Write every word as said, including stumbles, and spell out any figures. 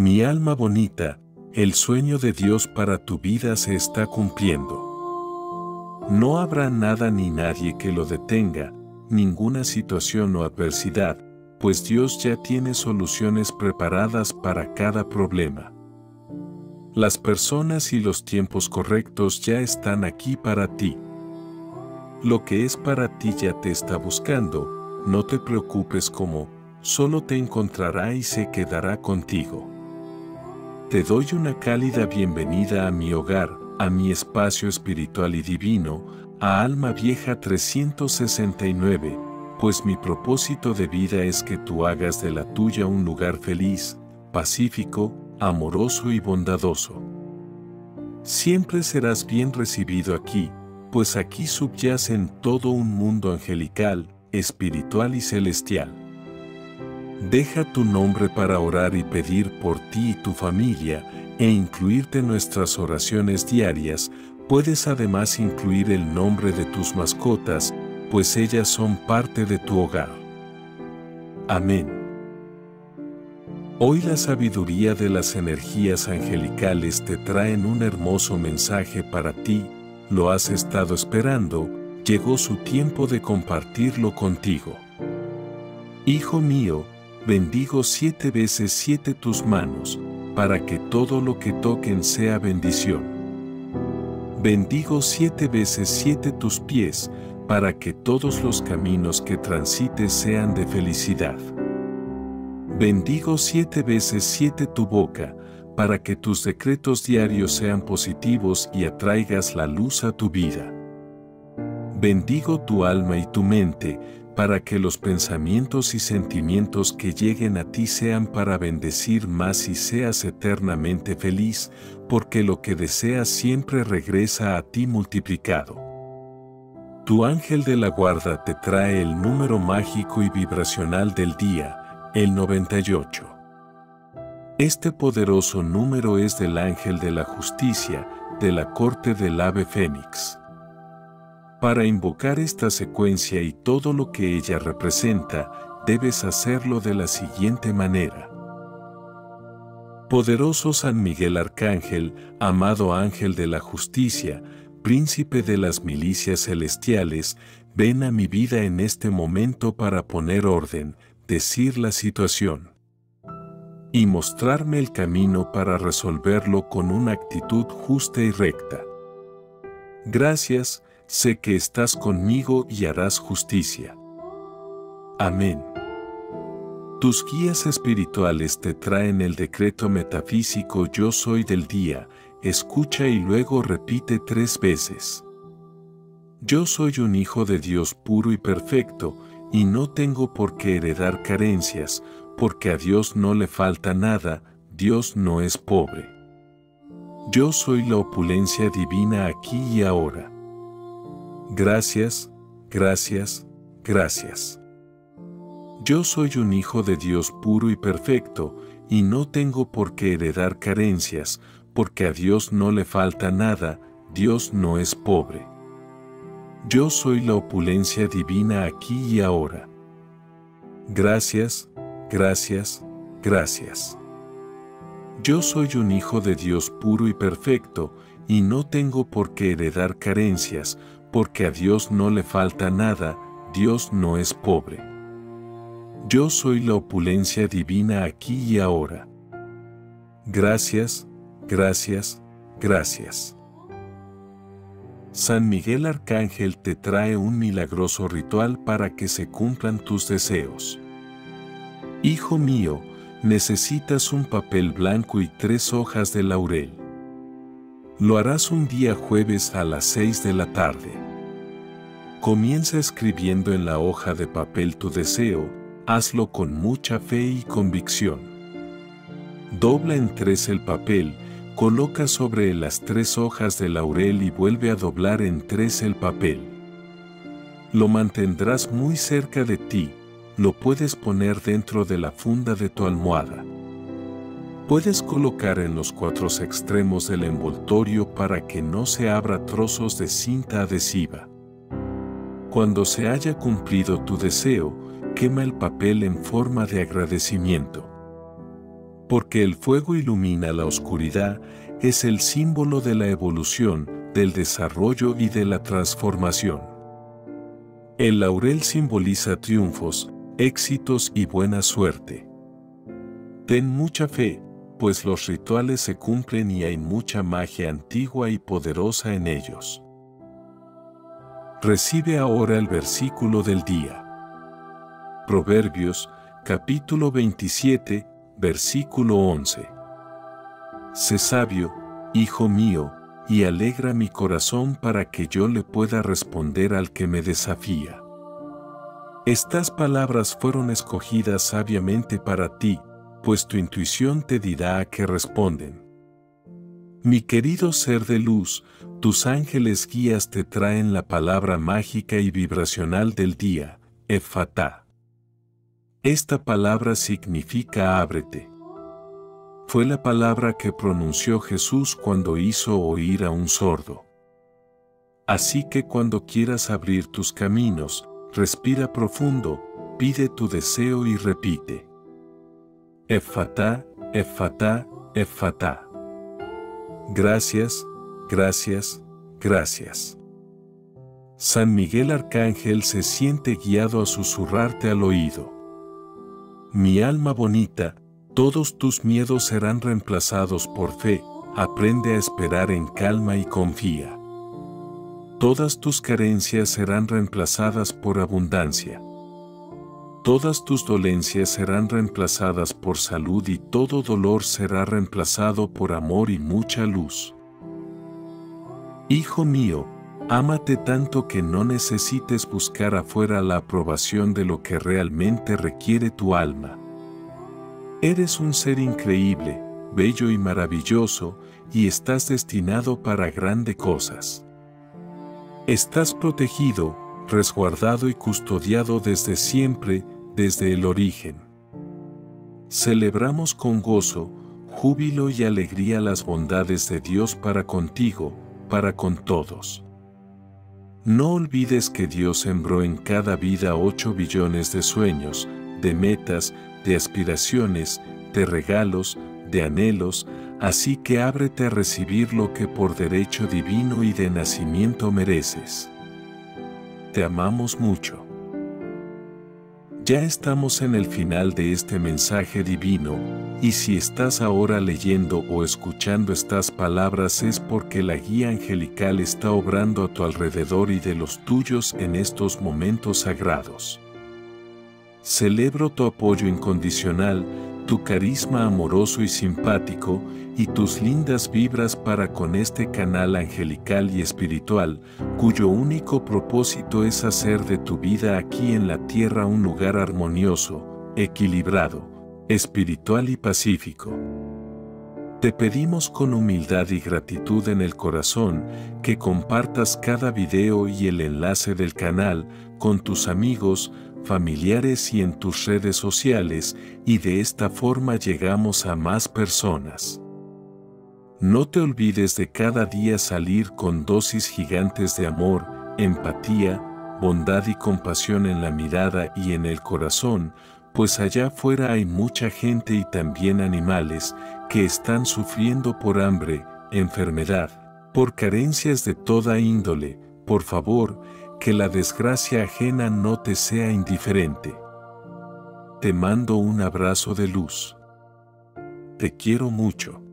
Mi alma bonita, el sueño de Dios para tu vida se está cumpliendo. No habrá nada ni nadie que lo detenga, ninguna situación o adversidad, pues Dios ya tiene soluciones preparadas para cada problema. Las personas y los tiempos correctos ya están aquí para ti. Lo que es para ti ya te está buscando, no te preocupes cómo, solo te encontrará y se quedará contigo. Te doy una cálida bienvenida a mi hogar, a mi espacio espiritual y divino, a Alma Vieja trescientos sesenta y nueve, pues mi propósito de vida es que tú hagas de la tuya un lugar feliz, pacífico, amoroso y bondadoso. Siempre serás bien recibido aquí, pues aquí subyacen todo un mundo angelical, espiritual y celestial. Deja tu nombre para orar y pedir por ti y tu familia, e incluirte en nuestras oraciones diarias. Puedes además incluir el nombre de tus mascotas, pues ellas son parte de tu hogar. Amén. Hoy la sabiduría de las energías angelicales te traen un hermoso mensaje para ti. Lo has estado esperando, llegó su tiempo de compartirlo contigo. Hijo mío, bendigo siete veces siete tus manos, para que todo lo que toquen sea bendición. Bendigo siete veces siete tus pies, para que todos los caminos que transites sean de felicidad. Bendigo siete veces siete tu boca, para que tus decretos diarios sean positivos y atraigas la luz a tu vida. Bendigo tu alma y tu mente, para que los pensamientos y sentimientos que lleguen a ti sean para bendecir más y seas eternamente feliz, porque lo que deseas siempre regresa a ti multiplicado. Tu ángel de la guarda te trae el número mágico y vibracional del día, el noventa y ocho. Este poderoso número es del ángel de la justicia, de la corte del ave fénix. Para invocar esta secuencia y todo lo que ella representa, debes hacerlo de la siguiente manera. Poderoso San Miguel Arcángel, amado ángel de la justicia, príncipe de las milicias celestiales, ven a mi vida en este momento para poner orden, decir la situación y mostrarme el camino para resolverlo con una actitud justa y recta. Gracias, sé que estás conmigo y harás justicia. Amén. Tus guías espirituales te traen el decreto metafísico Yo soy del día, escucha y luego repite tres veces. Yo soy un hijo de Dios puro y perfecto, y no tengo por qué heredar carencias, porque a Dios no le falta nada, Dios no es pobre. Yo soy la opulencia divina aquí y ahora. Gracias, gracias, gracias. Yo soy un hijo de Dios puro y perfecto, y no tengo por qué heredar carencias, porque a Dios no le falta nada, Dios no es pobre. Yo soy la opulencia divina aquí y ahora. Gracias, gracias, gracias. Yo soy un hijo de Dios puro y perfecto, y no tengo por qué heredar carencias, porque a Dios no le falta nada, Dios no es pobre. Yo soy la opulencia divina aquí y ahora. Gracias, gracias, gracias. San Miguel Arcángel te trae un milagroso ritual para que se cumplan tus deseos. Hijo mío, necesitas un papel blanco y tres hojas de laurel. Lo harás un día jueves a las seis de la tarde. Comienza escribiendo en la hoja de papel tu deseo, hazlo con mucha fe y convicción. Dobla en tres el papel, coloca sobre las tres hojas de laurel y vuelve a doblar en tres el papel. Lo mantendrás muy cerca de ti, lo puedes poner dentro de la funda de tu almohada. Puedes colocar en los cuatro extremos del envoltorio para que no se abra trozos de cinta adhesiva. Cuando se haya cumplido tu deseo, quema el papel en forma de agradecimiento. Porque el fuego ilumina la oscuridad, es el símbolo de la evolución, del desarrollo y de la transformación. El laurel simboliza triunfos, éxitos y buena suerte. Ten mucha fe, pues los rituales se cumplen y hay mucha magia antigua y poderosa en ellos. Recibe ahora el versículo del día. Proverbios, capítulo veintisiete, versículo once. Sé sabio, hijo mío, y alegra mi corazón para que yo le pueda responder al que me desafía. Estas palabras fueron escogidas sabiamente para ti, pues tu intuición te dirá a qué responden. Mi querido ser de luz, tus ángeles guías te traen la palabra mágica y vibracional del día, Effatá. Esta palabra significa ábrete. Fue la palabra que pronunció Jesús cuando hizo oír a un sordo. Así que cuando quieras abrir tus caminos, respira profundo, pide tu deseo y repite. Effatá, Effatá, Effatá. Gracias, gracias, gracias. San Miguel Arcángel se siente guiado a susurrarte al oído. Mi alma bonita, todos tus miedos serán reemplazados por fe, aprende a esperar en calma y confía. Todas tus carencias serán reemplazadas por abundancia. Todas tus dolencias serán reemplazadas por salud y todo dolor será reemplazado por amor y mucha luz. Hijo mío, ámate tanto que no necesites buscar afuera la aprobación de lo que realmente requiere tu alma. Eres un ser increíble, bello y maravilloso, y estás destinado para grandes cosas. Estás protegido, resguardado y custodiado desde siempre, desde el origen. Celebramos con gozo, júbilo y alegría las bondades de Dios para contigo, para con todos. No olvides que Dios sembró en cada vida ocho billones de sueños, de metas, de aspiraciones, de regalos, de anhelos, así que ábrete a recibir lo que por derecho divino y de nacimiento mereces. Te amamos mucho. Ya estamos en el final de este mensaje divino, y si estás ahora leyendo o escuchando estas palabras es porque la guía angelical está obrando a tu alrededor y de los tuyos en estos momentos sagrados. Celebro tu apoyo incondicional, tu carisma amoroso y simpático, y tus lindas vibras para con este canal angelical y espiritual, cuyo único propósito es hacer de tu vida aquí en la tierra un lugar armonioso, equilibrado, espiritual y pacífico. Te pedimos con humildad y gratitud en el corazón que compartas cada video y el enlace del canal con tus amigos, familiares y en tus redes sociales, y de esta forma llegamos a más personas. No te olvides de cada día salir con dosis gigantes de amor, empatía, bondad y compasión en la mirada y en el corazón, pues allá afuera hay mucha gente y también animales que están sufriendo por hambre, enfermedad, por carencias de toda índole. Por favor, que la desgracia ajena no te sea indiferente. Te mando un abrazo de luz. Te quiero mucho.